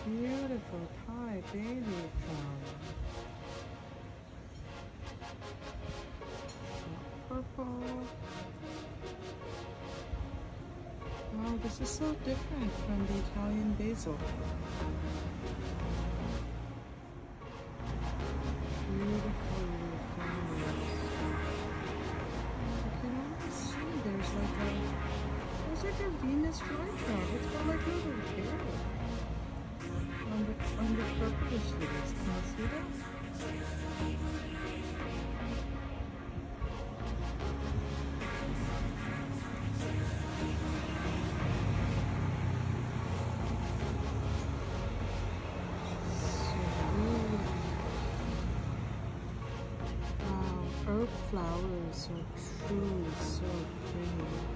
Beautiful Thai bay leaf flower. Purple. Wow, this is so different from the Italian basil. Beautiful little flowers. You can almost see there's like a Venus flytrap. It's got like little hair on the purplish leaves. Can you see that? Herb flowers are truly so pretty.